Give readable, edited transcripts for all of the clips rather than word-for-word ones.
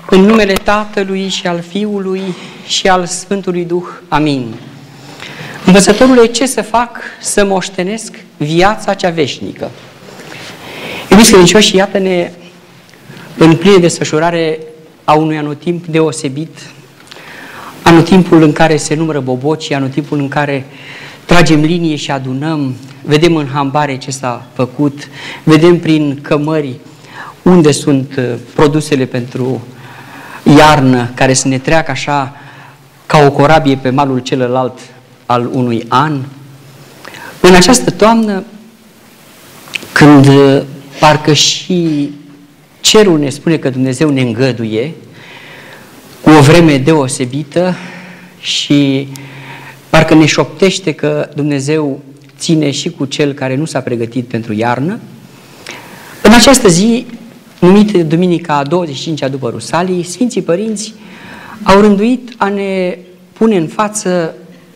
În numele Tatălui și al Fiului și al Sfântului Duh. Amin. Învățătorule, ce să fac să moștenesc viața cea veșnică? Iubiți credincioși, iată-ne în plină desfășurare a unui anotimp deosebit, anotimpul în care se numără bobocii, anotimpul în care tragem linie și adunăm, vedem în hambare ce s-a făcut, vedem prin cămări unde sunt produsele pentru iarnă, care să ne treacă așa ca o corabie pe malul celălalt al unui an. În această toamnă, când parcă și cerul ne spune că Dumnezeu ne îngăduie cu o vreme deosebită și parcă ne șoptește că Dumnezeu ține și cu cel care nu s-a pregătit pentru iarnă, în această zi, numită Duminica a 25-a după Rusalii, Sfinții Părinți au rânduit a ne pune în față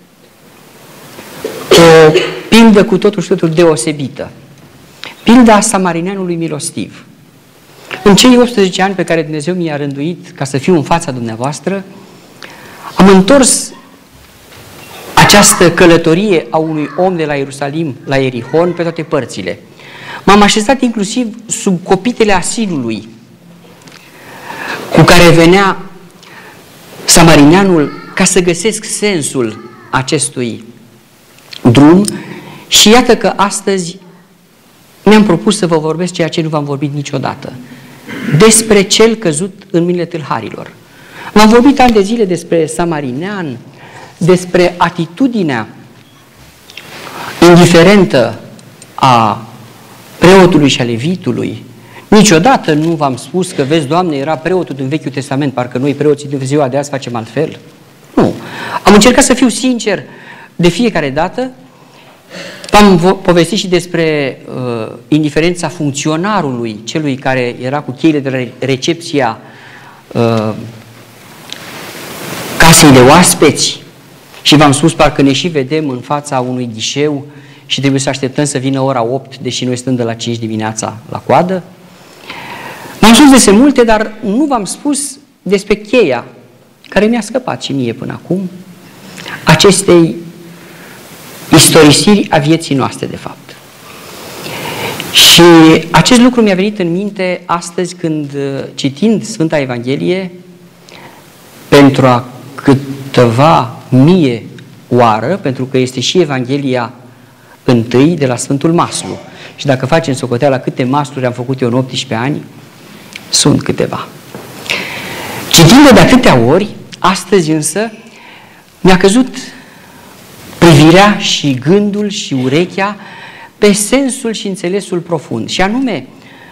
o pildă cu totul și totul deosebită. Pilda samarineanului milostiv. În cei 18 ani pe care Dumnezeu mi-a rânduit ca să fiu în fața dumneavoastră, am întors această călătorie a unui om de la Ierusalim la Ierihon pe toate părțile. M-am așezat inclusiv sub copitele asilului cu care venea samarineanul ca să găsesc sensul acestui drum și iată că astăzi mi-am propus să vă vorbesc ceea ce nu v-am vorbit niciodată. Despre cel căzut în mâinile tâlharilor. V-am vorbit ani de zile despre samarinean, despre atitudinea indiferentă a preotului și a levitului. Niciodată nu v-am spus că, vezi, Doamne, era preotul din Vechiul Testament, parcă noi preoții din ziua de azi facem altfel. Nu. Am încercat să fiu sincer de fiecare dată. V-am povestit și despre indiferența funcționarului, celui care era cu cheile de recepția casei de oaspeți și v-am spus parcă ne și vedem în fața unui ghișeu și trebuie să așteptăm să vină ora 8, deși noi stăm de la 5 dimineața la coadă. V-am spus despre multe, dar nu v-am spus despre cheia care mi-a scăpat și mie până acum, acestei istorisiri a vieții noastre, de fapt. Și acest lucru mi-a venit în minte astăzi când, citind Sfânta Evanghelie, pentru a câteva mie oară, pentru că este și Evanghelia întâi de la Sfântul Maslu. Și dacă facem socoteala câte masluri am făcut eu în 18 ani, sunt câteva. Citind de atâtea ori, astăzi însă, mi-a căzut privirea și gândul și urechea pe sensul și înțelesul profund. Și anume,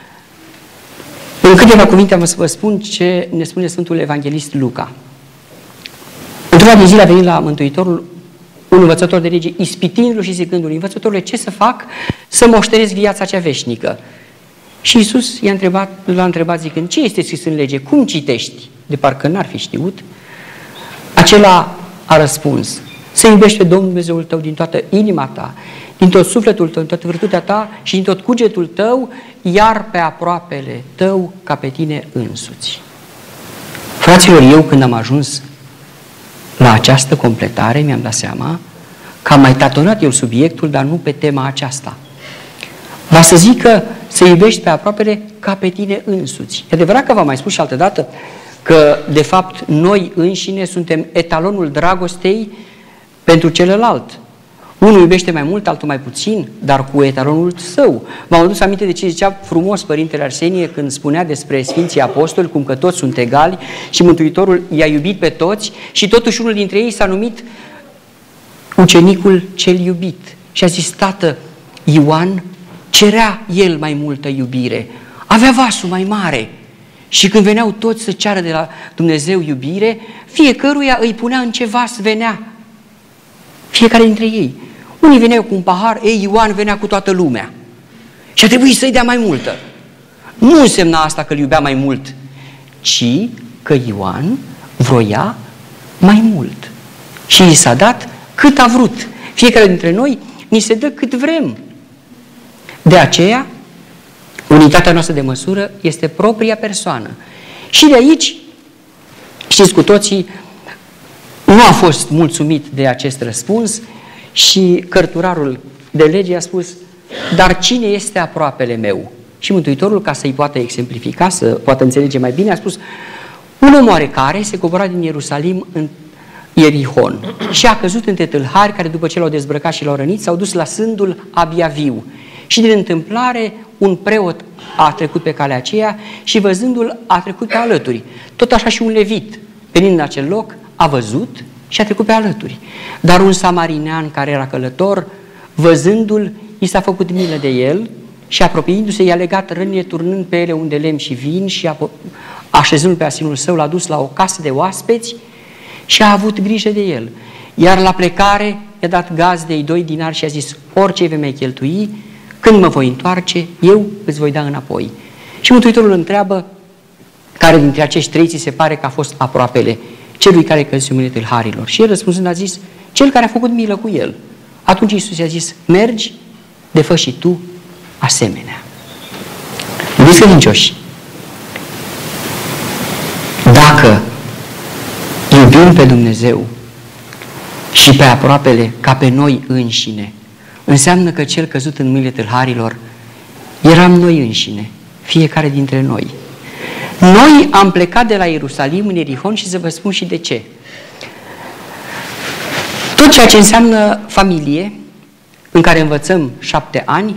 în câteva cuvinte am să vă spun ce ne spune Sfântul Evanghelist Luca. Într-una din zile a venit la Mântuitorul un învățător de lege, ispitindu-l și zicându-lui: învățătorule, ce să fac să moștenesc viața cea veșnică? Și Iisus l-a întrebat zicând: ce este scris în lege? Cum citești? De parcă n-ar fi știut. Acela a răspuns: să iubești pe Domnul Dumnezeul tău din toată inima ta, din tot sufletul tău, din toată virtutea ta și din tot cugetul tău, iar pe aproapele tău ca pe tine însuți. Fraților, eu când am ajuns la această completare, mi-am dat seama că am mai tatonat eu subiectul, dar nu pe tema aceasta. Va să zică să iubești pe aproapele ca pe tine însuți. E adevărat că v-am mai spus și altădată că, de fapt, noi înșine suntem etalonul dragostei pentru celălalt. Unul iubește mai mult, altul mai puțin, dar cu etalonul său. V-am adus aminte de ce zicea frumos Părintele Arsenie când spunea despre Sfinții Apostoli, cum că toți sunt egali și Mântuitorul i-a iubit pe toți și totuși unul dintre ei s-a numit ucenicul cel iubit. Și a zis: Tată, Ioan cerea el mai multă iubire, avea vasul mai mare și când veneau toți să ceară de la Dumnezeu iubire, fiecăruia îi punea în ce vas venea. Fiecare dintre ei. Unii veneau cu un pahar, Ioan venea cu toată lumea. Și a trebuit să-i dea mai multă. Nu însemna asta că îl iubea mai mult, ci că Ioan vroia mai mult. Și i s-a dat cât a vrut. Fiecare dintre noi ni se dă cât vrem. De aceea, unitatea noastră de măsură este propria persoană. Și de aici Știți cu toții, nu a fost mulțumit de acest răspuns și cărturarul de lege a spus: dar cine este aproapele meu? Și Mântuitorul, ca să-i poată exemplifica, să poată înțelege mai bine, a spus: un om oarecare se cobora din Ierusalim în Ierihon și a căzut între tâlhari care, după ce l-au dezbrăcat și l-au rănit, s-au dus la sândul abia viu. Și din întâmplare un preot a trecut pe calea aceea și văzându-l a trecut pe alături. Tot așa și un levit, venind în acel loc, a văzut și a trecut pe alături. Dar un samarinean care era călător, văzându-l, i s-a făcut milă de el și apropiindu-se, i-a legat rănile, turnând pe ele un de lemn și vin și așezându-l pe asinul său, l-a dus la o casă de oaspeți și a avut grijă de el. Iar la plecare i-a dat gazdei 2 dinari și a zis: orice vei mai cheltui, când mă voi întoarce, eu îți voi da înapoi. Și Mântuitorul întreabă: care dintre acești 3 ți se pare că a fost aproapele celui care căzuse în mâinile tâlharilor? Și el răspunzând a zis: cel care a făcut milă cu el. Atunci Iisus i-a zis: mergi, de fă și tu asemenea. Iubiți credincioși, dacă iubim pe Dumnezeu și pe aproapele ca pe noi înșine, înseamnă că cel căzut în mâinile tâlharilor eram noi înșine, fiecare dintre noi. Noi am plecat de la Ierusalim în Ierihon și să vă spun și de ce. Tot ceea ce înseamnă familie, în care învățăm 7 ani,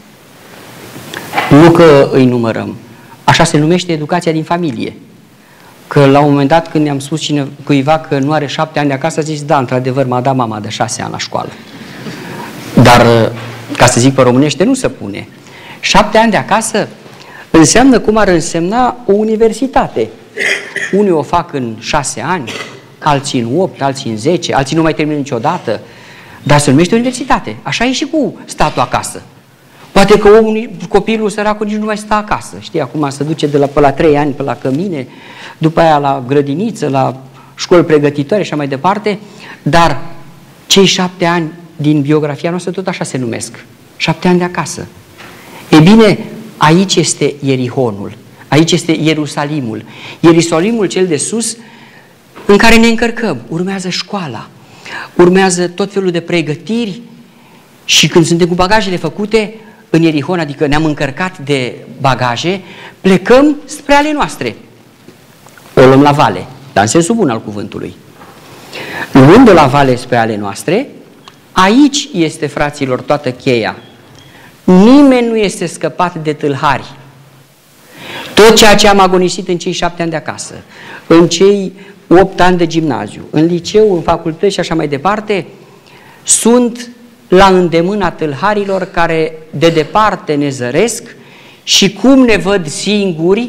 nu că îi numărăm, așa se numește educația din familie. Că la un moment dat când i-am spus cuiva că nu are 7 ani de acasă, a zis: da, într-adevăr, m-a dat mama de 6 ani la școală. Dar, ca să zic pe românește, nu se pune. 7 ani de acasă înseamnă cum ar însemna o universitate. Unii o fac în 6 ani, alții în 8, alții în 10, alții nu mai termină niciodată, dar se numește universitate. Așa e și cu statul acasă. Poate că copilul săracul nici nu mai stă acasă. Știi, acum se duce de la 3 ani pe la cămine, după aia la grădiniță, la școli pregătitoare și așa mai departe, dar cei 7 ani din biografia noastră tot așa se numesc. 7 ani de acasă. Ei bine, aici este Ierihonul, aici este Ierusalimul. Ierusalimul cel de sus, în care ne încărcăm. Urmează școala, urmează tot felul de pregătiri și când suntem cu bagajele făcute în Ierihon, adică ne-am încărcat de bagaje, plecăm spre ale noastre. O luăm la vale, dar în sensul bun al cuvântului. Luând-o la vale spre ale noastre, aici este, fraților, toată cheia. Nimeni nu este scăpat de tâlhari. Tot ceea ce am agonisit în cei 7 ani de acasă, în cei 8 ani de gimnaziu, în liceu, în facultăți și așa mai departe, sunt la îndemâna tâlharilor care de departe ne zăresc și cum ne văd singuri,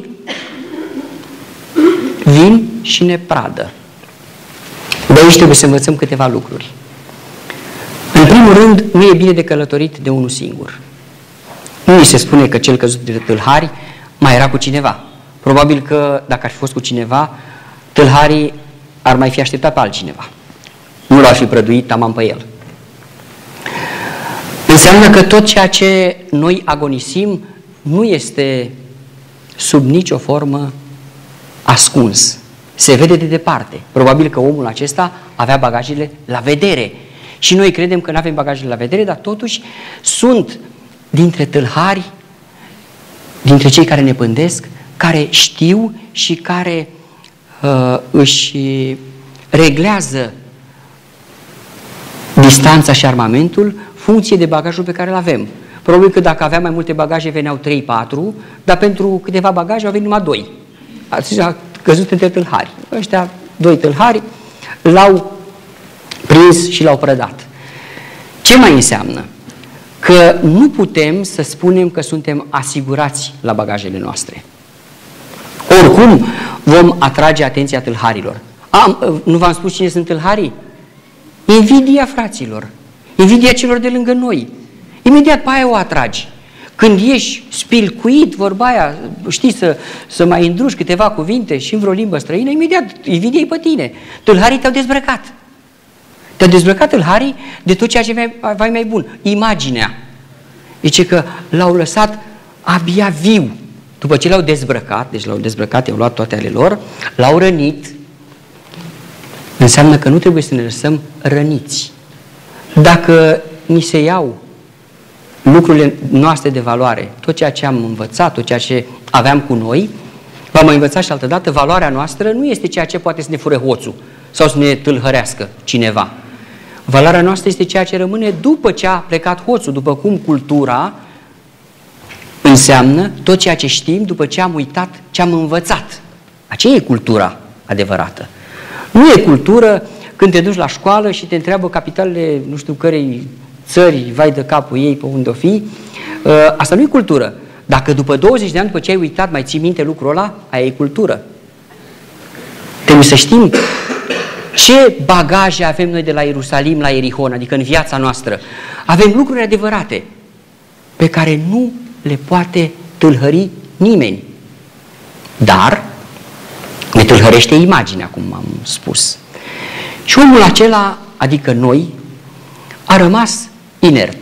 vin și ne pradă. De aici trebuie să învățăm câteva lucruri. În primul rând, nu e bine de călătorit de unul singur. Nu îi se spune că cel căzut de tâlhari mai era cu cineva. Probabil că dacă ar fi fost cu cineva, tâlharii ar mai fi așteptat pe altcineva. Nu l-ar fi prăduit tamam pe el. Înseamnă că tot ceea ce noi agonisim nu este sub nicio formă ascuns. Se vede de departe. Probabil că omul acesta avea bagajele la vedere. Și noi credem că nu avem bagajele la vedere, dar totuși sunt dintre tâlhari, dintre cei care ne pândesc, care știu și care își reglează distanța și armamentul funcție de bagajul pe care îl avem. Probabil că dacă aveam mai multe bagaje veneau 3-4, dar pentru câteva bagaje au venit numai 2. A căzut între tâlhari. Ăștia 2 tâlhari l-au prins și l-au prădat. Ce mai înseamnă? Că nu putem să spunem că suntem asigurați la bagajele noastre. Oricum vom atrage atenția tâlharilor. Nu v-am spus cine sunt tâlharii? Invidia, fraților. Invidia celor de lângă noi. Imediat pe aia o atragi. Când ești spilcuit, vorba aia, știi, să mai îndruși câteva cuvinte și în vreo limbă străină, imediat invidia-i pe tine. Tâlharii te-au dezbrăcat. Te-au dezbrăcat tâlharii de tot ceea ce vai mai bun. Imaginea. Zice că l-au lăsat abia viu. După ce l-au dezbrăcat, deci l-au dezbrăcat, i-au luat toate ale lor, l-au rănit, înseamnă că nu trebuie să ne lăsăm răniți. Dacă ni se iau lucrurile noastre de valoare, tot ceea ce am învățat, tot ceea ce aveam cu noi, v-am mai învățat și altădată, valoarea noastră nu este ceea ce poate să ne fure hoțul sau să ne tâlhărească cineva. Valoarea noastră este ceea ce rămâne după ce a plecat hoțul, după cum cultura înseamnă tot ceea ce știm după ce am uitat ce am învățat. Aceea e cultura adevărată. Nu e cultură când te duci la școală și te întreabă capitalele nu știu cărei țări, vai de capul ei, pe unde o fi. Asta nu e cultură. Dacă după 20 de ani, după ce ai uitat, mai ții minte lucrul ăla, aia e cultură. Trebuie să știm ce bagaje avem noi de la Ierusalim la Ierihon, adică în viața noastră. Avem lucruri adevărate pe care nu le poate tâlhări nimeni. Dar ne tâlhărește imaginea, cum am spus. Și omul acela, adică noi, a rămas inert.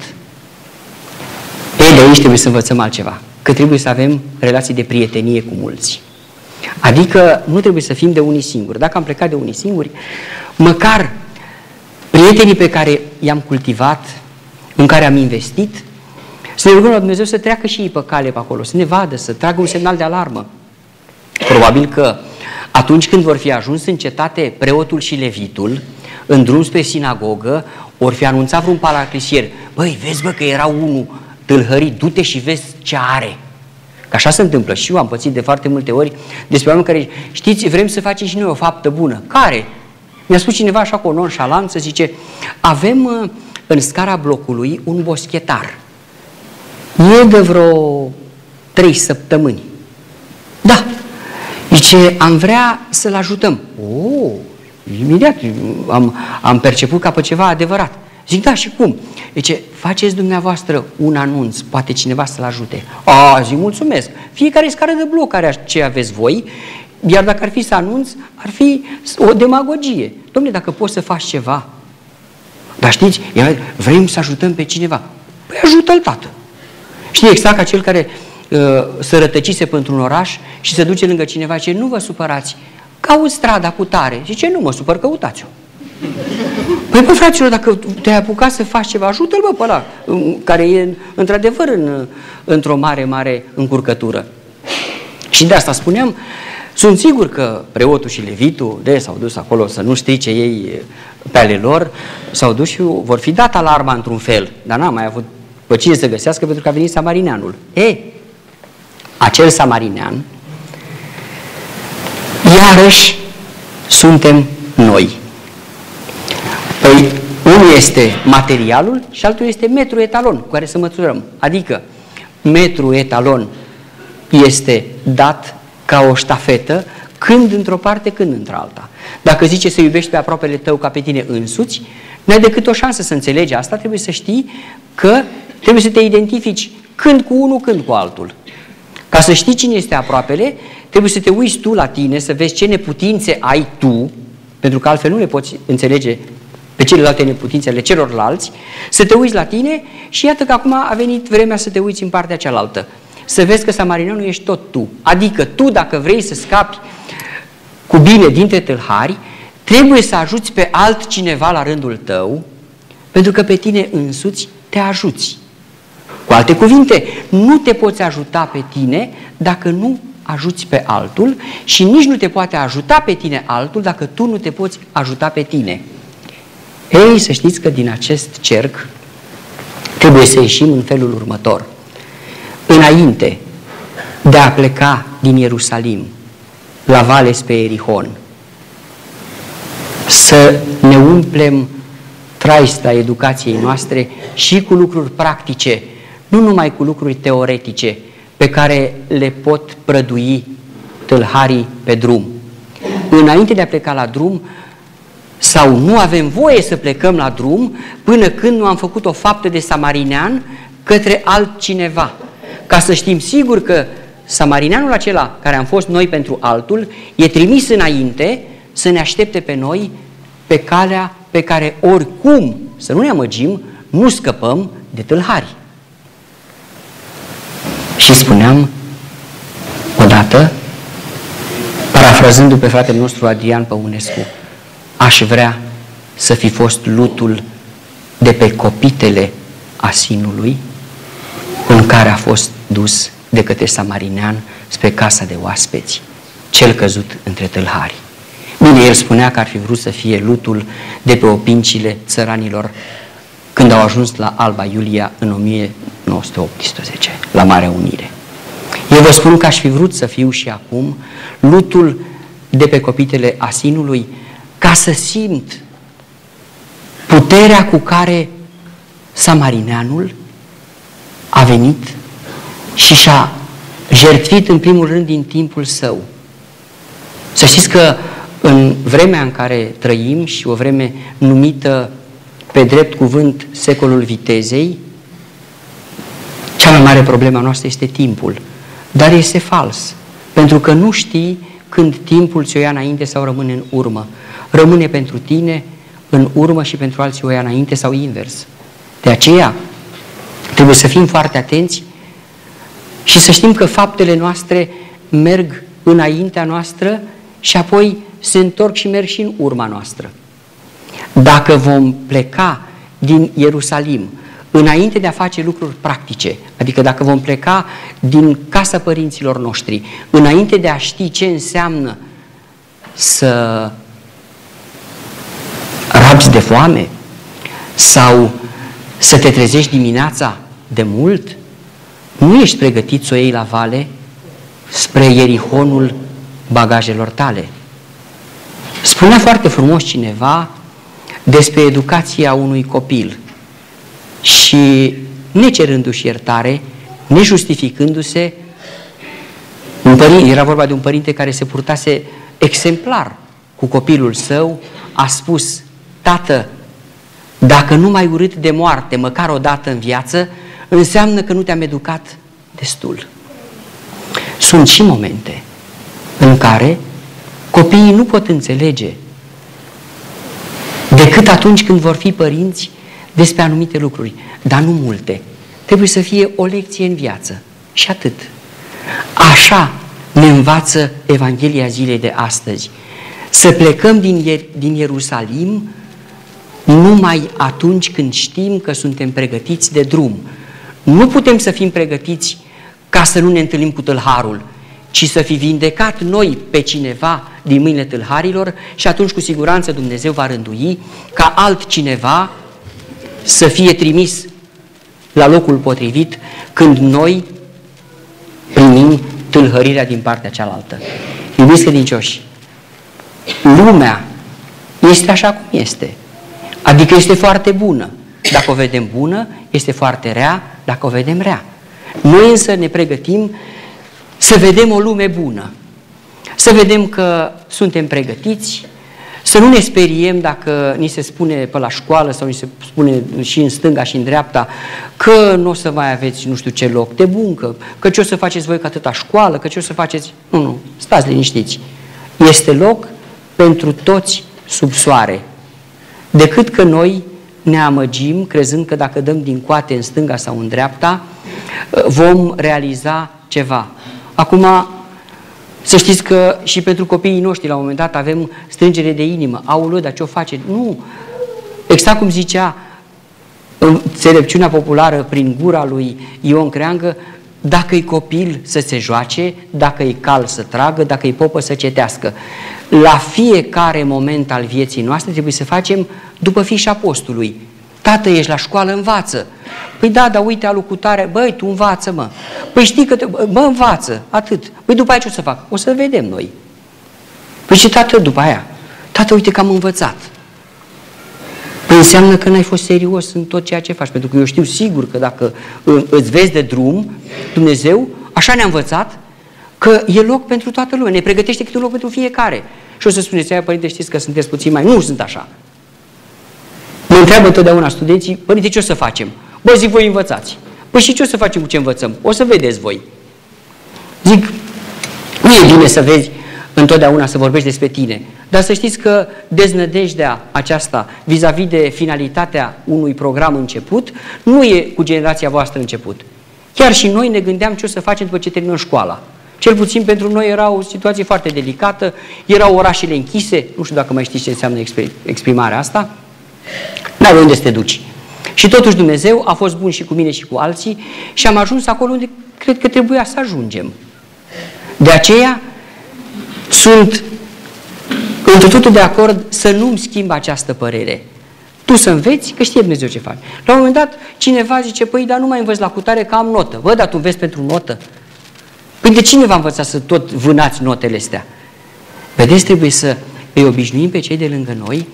De aici trebuie să învățăm altceva, că trebuie să avem relații de prietenie cu mulți. Adică nu trebuie să fim de unii singuri. Dacă am plecat de unii singuri, măcar prietenii pe care i-am cultivat, în care am investit, să ne rugăm la Dumnezeu să treacă și ei pe cale pe acolo, să ne vadă, să tragă un semnal de alarmă. Probabil că atunci când vor fi ajuns în cetate preotul și levitul, în drum spre sinagogă, ori fi anunțat vreun paraclisier: băi, vezi bă că era unul tâlhărit, du-te și vezi ce are. Că așa se întâmplă și eu am pățit de foarte multe ori despre oameni care, știți, vrem să facem și noi o faptă bună. Care? Mi-a spus cineva așa cu o nonșalanță, zice: avem în scara blocului un boschetar. E de vreo 3 săptămâni. Da. Zice, am vrea să-l ajutăm. Imediat am perceput ca pe ceva adevărat. Zic, da, și cum? Zice, faceți dumneavoastră un anunț, poate cineva să-l ajute. Zic, mulțumesc. Fiecare scară de bloc are ce aveți voi, iar dacă ar fi să anunț, ar fi o demagogie. Dom'le, dacă poți să faci ceva, dar știți, vrem să ajutăm pe cineva. Păi ajută-l, tată. Știi, exact ca cel care se rătăcise pentru un oraș și se duce lângă cineva și zice, nu vă supărați, caut strada cu tare. Zice, nu mă supăr, căutați-o. Păi, bă, fraților, dacă te-ai apucat să faci ceva, ajută-l, bă, pe ăla, care e într-adevăr într-o mare, mare încurcătură. Și de asta spuneam, sunt sigur că preotul și levitul s-au dus acolo să nu strice ei pe ale lor, s-au dus și vor fi dat alarma într-un fel, dar n-am mai avut pe cine să găsească pentru că a venit samarineanul. Acel samarinean, iarăși suntem noi. Păi, unul este materialul și altul este metru etalon cu care să măsurăm. Adică, metru etalon este dat ca o ștafetă, când într-o parte, când într-alta. Dacă zice să iubești pe aproapele tău ca pe tine însuți, n-ai decât o șansă să înțelegi asta, trebuie să știi că trebuie să te identifici când cu unul, când cu altul. Ca să știi cine este aproapele, trebuie să te uiți tu la tine, să vezi ce neputințe ai tu, pentru că altfel nu le poți înțelege pe celelalte neputințe ale celorlalți, să te uiți la tine și iată că acum a venit vremea să te uiți în partea cealaltă. Să vezi că samarineanul ești tot tu. Adică tu, dacă vrei să scapi cu bine dintre tâlhari, trebuie să ajuți pe altcineva la rândul tău, pentru că pe tine însuți te ajuți. Cu alte cuvinte, nu te poți ajuta pe tine dacă nu ajuți pe altul și nici nu te poate ajuta pe tine altul dacă tu nu te poți ajuta pe tine. Ei, să știți că din acest cerc trebuie să ieșim în felul următor. Înainte de a pleca din Ierusalim la vale spre Ierihon, să ne umplem traista educației noastre și cu lucruri practice, nu numai cu lucruri teoretice pe care le pot prădui tâlharii pe drum. Înainte de a pleca la drum, sau nu avem voie să plecăm la drum până când nu am făcut o faptă de samarinean către altcineva. Ca să știm sigur că samarineanul acela care am fost noi pentru altul e trimis înainte să ne aștepte pe noi pe calea pe care oricum, să nu ne amăgim, nu scăpăm de tâlhari. Și spuneam odată, parafrazându-l pe fratele nostru Adrian Păunescu, aș vrea să fi fost lutul de pe copitele asinului în care a fost dus de către samarinean spre casa de oaspeți, cel căzut între tâlhari. Bine, el spunea că ar fi vrut să fie lutul de pe opincile țăranilor când au ajuns la Alba Iulia în 1918, la Marea Unire. Eu vă spun că aș fi vrut să fiu și acum lutul de pe copitele asinului, ca să simt puterea cu care samarineanul a venit și și-a jertfit în primul rând din timpul său. Să știți că în vremea în care trăim și o vreme numită pe drept cuvânt secolul vitezei, cea mai mare problemă noastră este timpul. Dar este fals, pentru că nu știi când timpul ți-o ia înainte sau rămâne în urmă. Rămâne pentru tine în urmă și pentru alții o ia înainte sau invers. De aceea trebuie să fim foarte atenți și să știm că faptele noastre merg înaintea noastră și apoi se întorc și merg și în urma noastră. Dacă vom pleca din Ierusalim înainte de a face lucruri practice, adică dacă vom pleca din casa părinților noștri, înainte de a ști ce înseamnă să rabzi de foame sau să te trezești dimineața de mult, nu ești pregătit să o iei la vale spre Ierihonul bagajelor tale. Spunea foarte frumos cineva despre educația unui copil și necerându-și iertare, nejustificându-se, era vorba de un părinte care se purtase exemplar cu copilul său, a spus: tată, dacă nu m-ai urât de moarte măcar o dată în viață, înseamnă că nu te-am educat destul. Sunt și momente în care copiii nu pot înțelege decât atunci când vor fi părinți despre anumite lucruri, dar nu multe. Trebuie să fie o lecție în viață și atât. Așa ne învață Evanghelia zilei de astăzi. Să plecăm din Ierusalim numai atunci când știm că suntem pregătiți de drum. Nu putem să fim pregătiți ca să nu ne întâlnim cu tâlharul, ci să fi vindecat noi pe cineva din mâinile tâlharilor și atunci cu siguranță Dumnezeu va rândui ca altcineva să fie trimis la locul potrivit când noi primim tâlhărirea din partea cealaltă. Iubiți credincioși, lumea este așa cum este. Adică este foarte bună. Dacă o vedem bună, este foarte rea dacă o vedem rea. Noi însă ne pregătim să vedem o lume bună. Să vedem că suntem pregătiți, să nu ne speriem dacă ni se spune pe la școală sau ni se spune și în stânga și în dreapta că nu o să mai aveți nu știu ce loc de muncă, că ce o să faceți voi cu atâta școală, că ce o să faceți... Nu, stați liniștiți. Este loc pentru toți sub soare. Decât că noi ne amăgim crezând că dacă dăm din coate în stânga sau în dreapta vom realiza ceva. Acum, să știți că și pentru copiii noștri la un moment dat avem strângere de inimă. Aoleu, dar ce-o face? Nu! Exact cum zicea înțelepciunea populară prin gura lui Ion Creangă, dacă-i copil să se joace, dacă-i cal să tragă, dacă-i popă să cetească. La fiecare moment al vieții noastre trebuie să facem după fișa postului. Tată, ești la școală, învață. Păi da, dar uite alucutare, băi, tu învață, mă. Păi știi că, bă, învață, atât. Păi după aia ce o să fac? O să vedem noi. Păi și tată, după aia? Tată, uite că am învățat. Păi înseamnă că n-ai fost serios în tot ceea ce faci, pentru că eu știu sigur că dacă îți vezi de drum, Dumnezeu, așa ne-a învățat, că e loc pentru toată lumea, ne pregătește câte un loc pentru fiecare. Și o să spuneți, aia, părinte, știți că sunteți puțin mai... Nu sunt așa. Mă întreabă întotdeauna studenții, părinte, ce o să facem? Bă, zic, voi învățați. Păi și ce o să facem cu ce învățăm? O să vedeți voi. Zic, nu e bine să vezi întotdeauna să vorbești despre tine, dar să știți că deznădejdea aceasta vis-a-vis de finalitatea unui program început nu e cu generația voastră început. Chiar și noi ne gândeam ce o să facem după ce terminăm școala. Cel puțin pentru noi era o situație foarte delicată, erau orașele închise, nu știu dacă mai știți ce înseamnă exprimarea asta, n-aveai unde să te duci. Și totuși Dumnezeu a fost bun și cu mine și cu alții și am ajuns acolo unde cred că trebuia să ajungem. De aceea sunt într totul de acord să nu-mi schimb această părere. Tu să înveți, că știe Dumnezeu ce faci. La un moment dat cineva zice, păi dar nu mai învăț la cutare că am notă. Bă, dar tu înveți pentru notă? Păi de cine v-a învățat să tot vânați notele astea? Vedeți, trebuie să îi obișnuim pe cei de lângă noi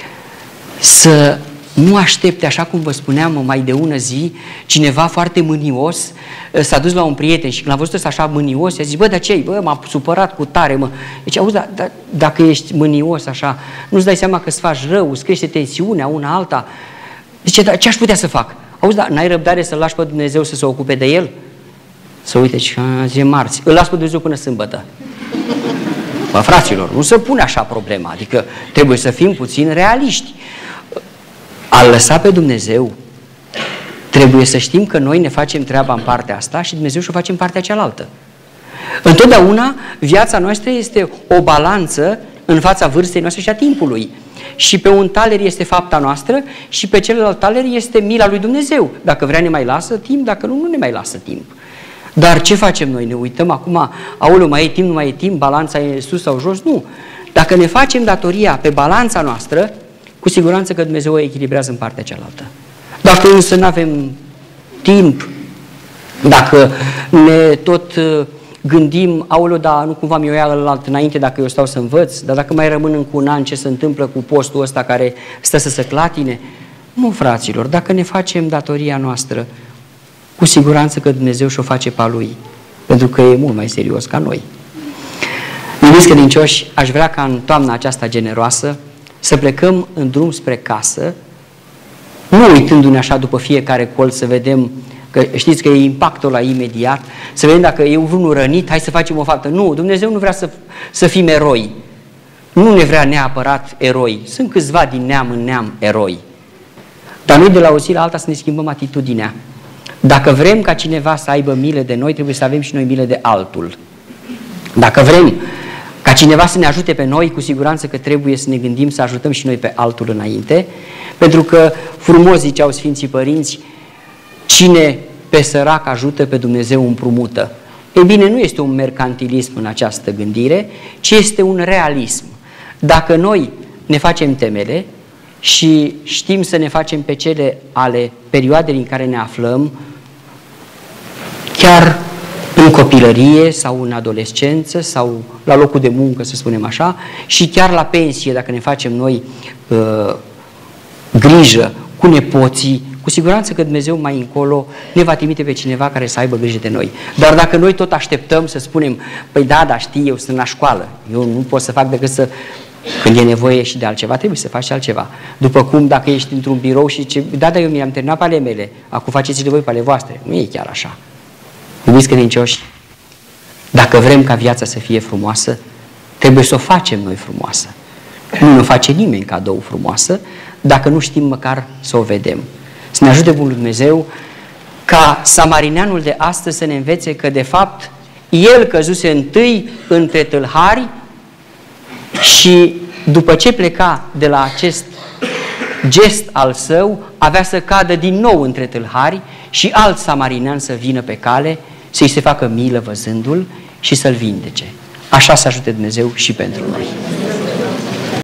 să nu aștepte, așa cum vă spuneam mai de ună zi, cineva foarte mânios s-a dus la un prieten și când l-a văzut așa mânios, i-a zis, bă, dar ce-i? Bă, m-a supărat cu tare, mă. Deci, auzi, dacă ești mânios așa, nu-ți dai seama că îți faci rău, îți crește tensiunea una alta. Zice, dar ce aș putea să fac? Auzi, dar n-ai răbdare să-L lași pe Dumnezeu să se ocupe de el? Să uite, și zi marți, îl las pe Dumnezeu până sâmbătă. Bă, fraților, nu se pune așa problema, adică trebuie să fim puțin realiști. A lăsa pe Dumnezeu, trebuie să știm că noi ne facem treaba în partea asta și Dumnezeu și-o face în partea cealaltă. Întotdeauna viața noastră este o balanță în fața vârstei noastre și a timpului. Și pe un taler este fapta noastră și pe celălalt taler este mila lui Dumnezeu. Dacă vrea ne mai lasă timp, dacă nu, nu ne mai lasă timp. Dar ce facem noi? Ne uităm acum, aoleu, mai e timp, nu mai e timp, balanța e sus sau jos? Nu. Dacă ne facem datoria pe balanța noastră, cu siguranță că Dumnezeu o echilibrează în partea cealaltă. Dacă însă nu avem timp, dacă ne tot gândim, aoleu, dar nu cumva mi-o ia ălalt înainte dacă eu stau să învăț, dar dacă mai rămân încă un an, ce se întâmplă cu postul ăsta care stă să se clatine? Nu, fraților, dacă ne facem datoria noastră, cu siguranță că Dumnezeu și-o face pe a Lui, pentru că e mult mai serios ca noi. Iubiți credincioși, aș vrea ca în toamna aceasta generoasă să plecăm în drum spre casă, nu uitându-ne așa după fiecare colț să vedem, că știți că e impactul la imediat, să vedem dacă e vreunul rănit, hai să facem o faptă. Nu, Dumnezeu nu vrea să fim eroi. Nu ne vrea neapărat eroi. Sunt câțiva din neam în neam eroi. Dar noi de la o zi la alta să ne schimbăm atitudinea. Dacă vrem ca cineva să aibă milă de noi, trebuie să avem și noi milă de altul. Dacă vrem ca cineva să ne ajute pe noi, cu siguranță că trebuie să ne gândim să ajutăm și noi pe altul înainte, pentru că frumos ziceau Sfinții Părinți, cine pe sărac ajută, pe Dumnezeu împrumută. Ei bine, nu este un mercantilism în această gândire, ci este un realism. Dacă noi ne facem temele și știm să ne facem pe cele ale perioadei în care ne aflăm, chiar în copilărie sau în adolescență sau la locul de muncă, să spunem așa, și chiar la pensie, dacă ne facem noi grijă cu nepoții, cu siguranță că Dumnezeu mai încolo ne va trimite pe cineva care să aibă grijă de noi. Dar dacă noi tot așteptăm să spunem, păi da, dar știi, eu sunt la școală, eu nu pot să fac decât să... Când e nevoie și de altceva, trebuie să faci și altceva. După cum dacă ești într-un birou și zici, da, dar eu mi-am terminat pe ale mele, acum faceți-le voi pe ale voastre. Nu e chiar așa. Iubiți credincioși, dacă vrem ca viața să fie frumoasă, trebuie să o facem noi frumoasă. Nu ne face nimeni cadou frumoasă dacă nu știm măcar să o vedem. Să ne ajute Bunul Dumnezeu ca samarineanul de astăzi să ne învețe că de fapt el căzuse întâi între tâlhari și după ce pleca de la acest gest al său, avea să cadă din nou între tâlhari și alt samarinean să vină pe cale, să-i se facă milă văzându-l și să-l vindece. Așa să ajute Dumnezeu și pentru noi.